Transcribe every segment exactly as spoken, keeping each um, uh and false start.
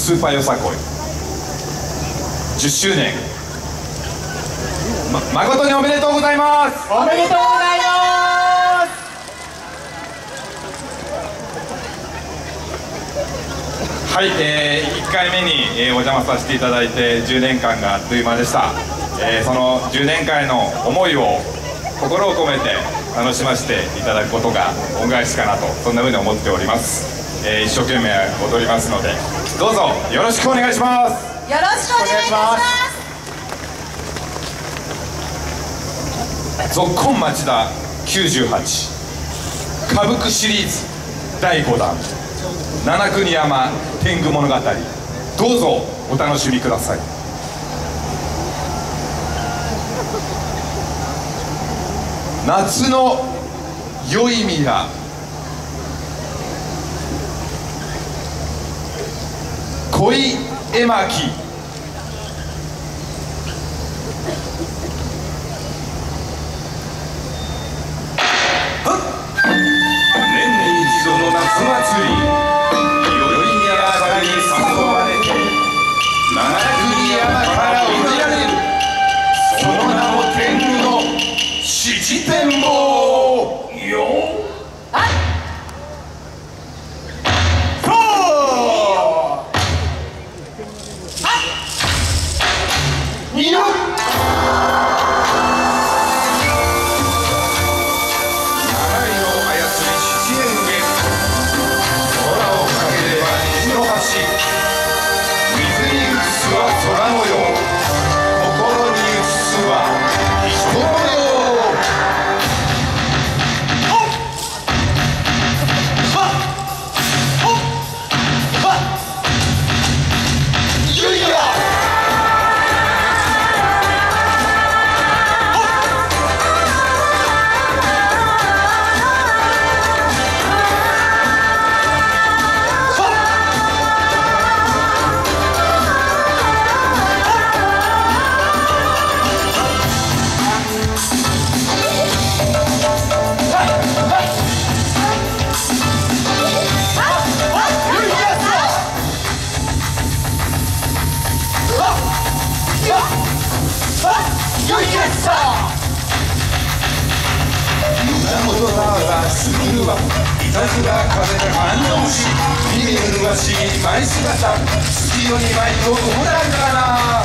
スーパーよさこいじゅっしゅうねん、ま、誠におめでとうございます。 おめでとうございます。 はい、えー、いっかいめに、えー、お邪魔させていただいてじゅうねんかんがあっという間でした。えー、そのじゅうねんかんへの思いを心を込めて楽しませていただくことが恩返しかなと、そんなふうに思っております。えー、一生懸命踊りますのでどうぞよろしくお願いします。 よろしくお願いします。 ぞっこん町田きゅうじゅうはち歌舞伎シリーズだいごだん七国山天狗物語、どうぞお楽しみください。夏の宵宮、恋絵巻、年々一度の夏祭り、宵宮さんに誘われて七国山から降りられる、その名も天狗の七天坊よ。すぐるはいたずら風が反応し、見るわし舞姿、月夜に舞とおらんかな。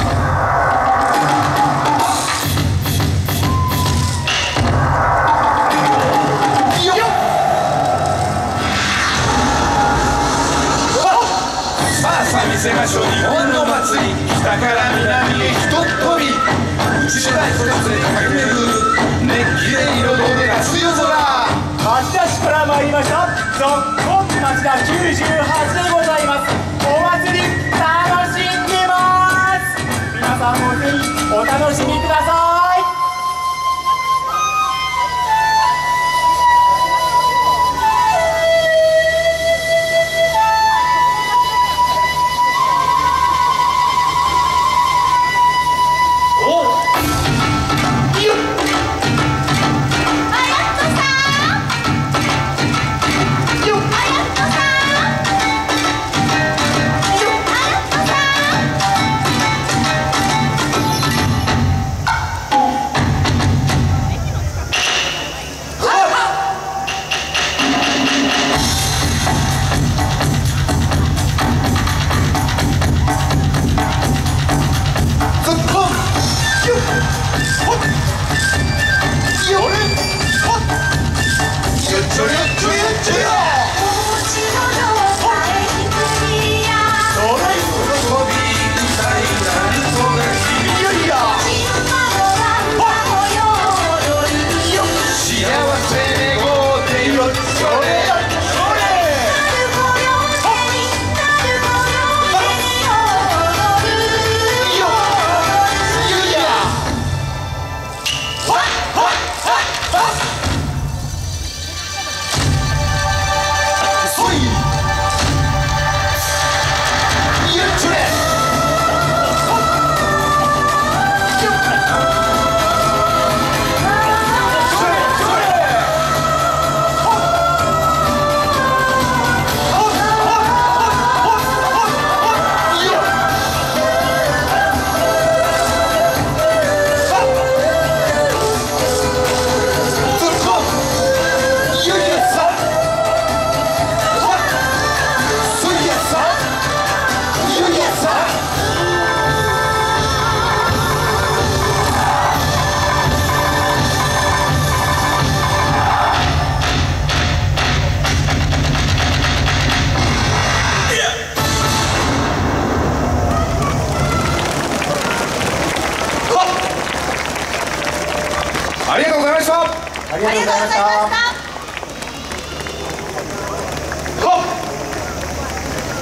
さあさあ見せましょう日本の祭り、北から南へひとっ飛び、内から一つで駆け巡る熱気で彩る夏夜空。 町田市から参りましたぞっこん町田きゅうじゅうはちでございます。お祭り楽しんでます。皆さんもぜひお楽しみください。 あありがとうございました。